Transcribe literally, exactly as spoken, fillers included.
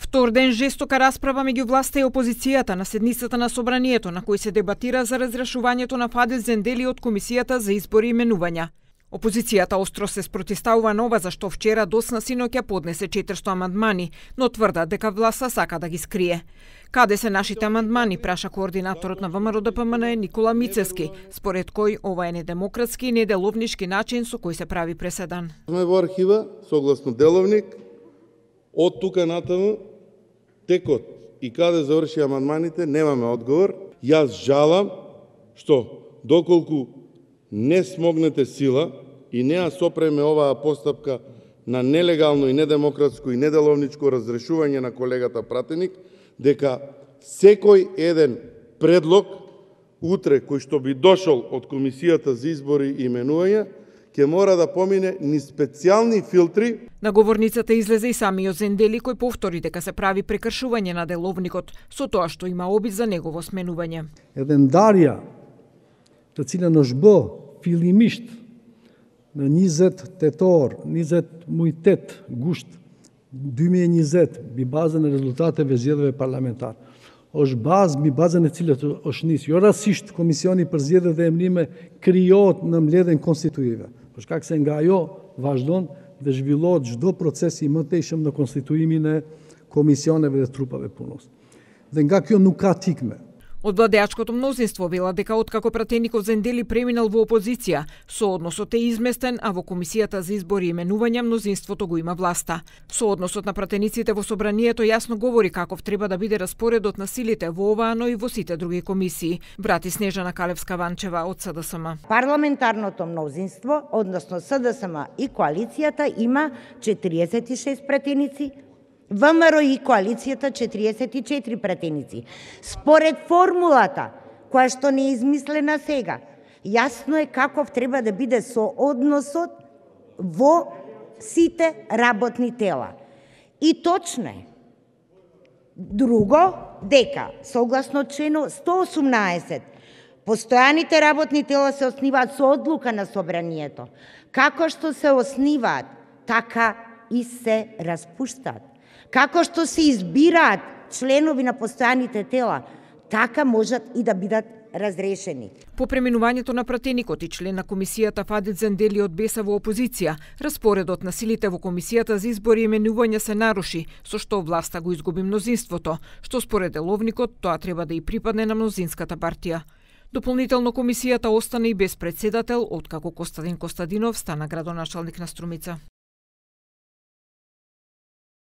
Втор ден жестока расправа меѓу власта и опозицијата на седницата на собранието на кој се дебатира за разрешувањето на Фадил Зендели од Комисијата за избори и именувања. Опозицијата остро се спротивставува на ова, зашто вчера досна синоќа поднесе четиристо амандмани, но тврда дека власта сака да ги скрие. Каде се нашите амандмани, праша координаторот на ВМРО Д П М Н Никола Мицевски, според кој ова е недемократски и неделовнички начин со кој се прави преседан. Сме во архива, согласно деловник, од тука натаму, текот и каде заврши амандманите, немаме одговор. Јас жалам што доколку не смогнете сила и не ја сопреме оваа постапка на нелегално и недемократско и неделовничко разрешување на колегата пратеник, дека секој еден предлог утре кој што би дошол од Комисијата за избори и именувања ќе мора да помине ни специјални филтри. На говорницата излезе и самиот Зендели кој повтори дека се прави прекршување на деловникот со тоа што има обид за негово сменување. Еден дарја të cilën është bë fillimisht në njëzet tetor, njëzet mujtet, gusht dy mijë e njëzet, mbi bazën e rezultateve zgjedhjeve parlamentar. Është bazë mbi bazën e cilës është nis. Jo rastisht Komisioni për Zgjedhje dhe Emërime krijohet në mbledhjen konstituive. Për shkak se nga ajo vazhdon dhe zhvillohet çdo proces i mëtejshëm në konstituimin e komisioneve dhe trupave punës. Dhe nga kjo nuk ka tikme. Од владеачкото мнозинство вела дека откако пратеникот Зендели преминал во опозиција, соодносот е изместен, а во Комисијата за избори и именувања мнозинството го има власта. Соодносот на пратениците во собранието јасно говори каков треба да биде распоредот на силите во оваа, но и во сите други комисии. Врати Снежана Калевска-Ванчева од С Д С М. Парламентарното мнозинство, односно С Д С М и коалицијата има четириесет и шест пратеници, ВМРО и коалицијата четириесет и четири пратеници. Според формулата, која што не е измислена сега, јасно е каков треба да биде соодносот во сите работни тела. И точно е. Друго, дека, согласно член сто осумнаесет, постојаните работни тела се осниваат со одлука на собранието. Како што се осниваат, така и се распуштаат. Како што се избираат членови на постојаните тела, така можат и да бидат разрешени. По преминувањето на пратеникот и член на комисијата Фадил Зендели од Беса во опозиција, распоредот на силите во Комисијата за избори и именувања се наруши, со што власта го изгуби мнозинството, што според деловникот тоа треба да и припадне на мнозинската партија. Дополнително комисијата остана и без председател, откако Костадин Костадинов стана градоначалник на Струмица.